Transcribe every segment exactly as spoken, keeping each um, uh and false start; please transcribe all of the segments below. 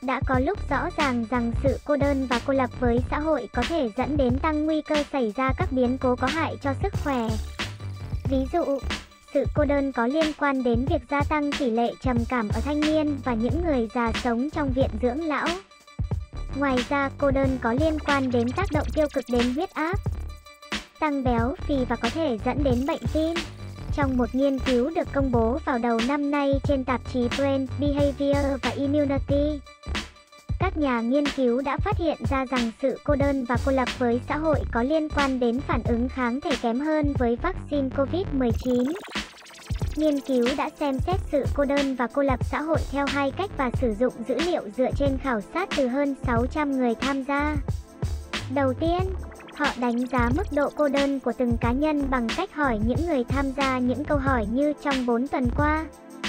đã có lúc rõ ràng rằng sự cô đơn và cô lập với xã hội có thể dẫn đến tăng nguy cơ xảy ra các biến cố có hại cho sức khỏe. Ví dụ, sự cô đơn có liên quan đến việc gia tăng tỷ lệ trầm cảm ở thanh niên và những người già sống trong viện dưỡng lão. Ngoài ra, cô đơn có liên quan đến tác động tiêu cực đến huyết áp, tăng béo phì và có thể dẫn đến bệnh tim. Trong một nghiên cứu được công bố vào đầu năm nay trên tạp chí Brain, Behavior và Immunity, các nhà nghiên cứu đã phát hiện ra rằng sự cô đơn và cô lập với xã hội có liên quan đến phản ứng kháng thể kém hơn với vaccine covid mười chín. Nghiên cứu đã xem xét sự cô đơn và cô lập xã hội theo hai cách và sử dụng dữ liệu dựa trên khảo sát từ hơn sáu trăm người tham gia. Đầu tiên, họ đánh giá mức độ cô đơn của từng cá nhân bằng cách hỏi những người tham gia những câu hỏi như trong bốn tuần qua: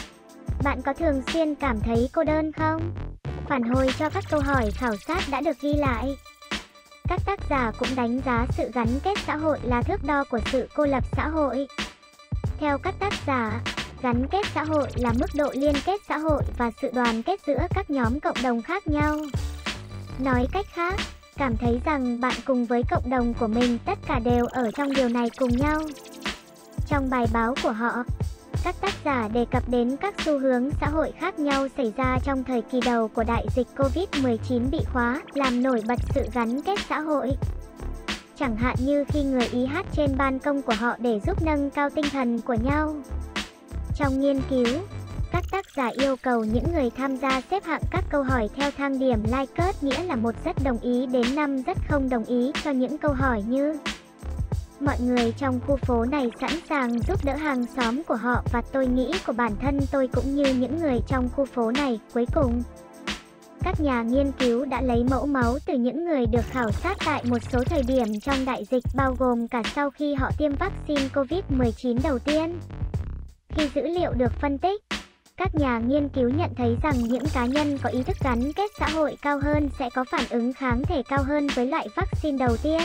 bạn có thường xuyên cảm thấy cô đơn không? Phản hồi cho các câu hỏi khảo sát đã được ghi lại. Các tác giả cũng đánh giá sự gắn kết xã hội là thước đo của sự cô lập xã hội. Theo các tác giả, gắn kết xã hội là mức độ liên kết xã hội và sự đoàn kết giữa các nhóm cộng đồng khác nhau. Nói cách khác, cảm thấy rằng bạn cùng với cộng đồng của mình tất cả đều ở trong điều này cùng nhau. Trong bài báo của họ, các tác giả đề cập đến các xu hướng xã hội khác nhau xảy ra trong thời kỳ đầu của đại dịch covid mười chín bị khóa, làm nổi bật sự gắn kết xã hội. Chẳng hạn như khi người Ý hát trên ban công của họ để giúp nâng cao tinh thần của nhau. Trong nghiên cứu, các tác giả yêu cầu những người tham gia xếp hạng các câu hỏi theo thang điểm Likert, nghĩa là một rất đồng ý đến năm rất không đồng ý, cho những câu hỏi như: mọi người trong khu phố này sẵn sàng giúp đỡ hàng xóm của họ và tôi nghĩ của bản thân tôi cũng như những người trong khu phố này. Cuối cùng, các nhà nghiên cứu đã lấy mẫu máu từ những người được khảo sát tại một số thời điểm trong đại dịch, bao gồm cả sau khi họ tiêm vaccine covid mười chín đầu tiên. Khi dữ liệu được phân tích, các nhà nghiên cứu nhận thấy rằng những cá nhân có ý thức gắn kết xã hội cao hơn sẽ có phản ứng kháng thể cao hơn với loại vaccine đầu tiên.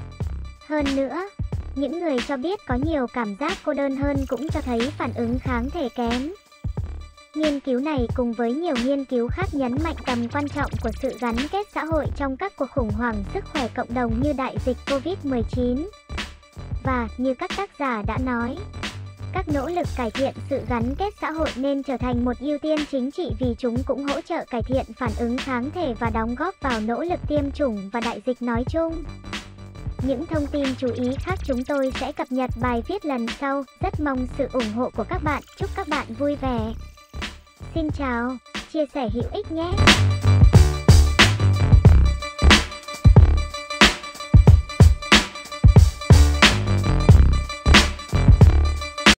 Hơn nữa, những người cho biết có nhiều cảm giác cô đơn hơn cũng cho thấy phản ứng kháng thể kém. Nghiên cứu này cùng với nhiều nghiên cứu khác nhấn mạnh tầm quan trọng của sự gắn kết xã hội trong các cuộc khủng hoảng sức khỏe cộng đồng như đại dịch covid mười chín. Và, như các tác giả đã nói, các nỗ lực cải thiện sự gắn kết xã hội nên trở thành một ưu tiên chính trị vì chúng cũng hỗ trợ cải thiện phản ứng kháng thể và đóng góp vào nỗ lực tiêm chủng và đại dịch nói chung. Những thông tin chú ý khác chúng tôi sẽ cập nhật bài viết lần sau. Rất mong sự ủng hộ của các bạn. Chúc các bạn vui vẻ. Xin chào, chia sẻ hữu ích nhé.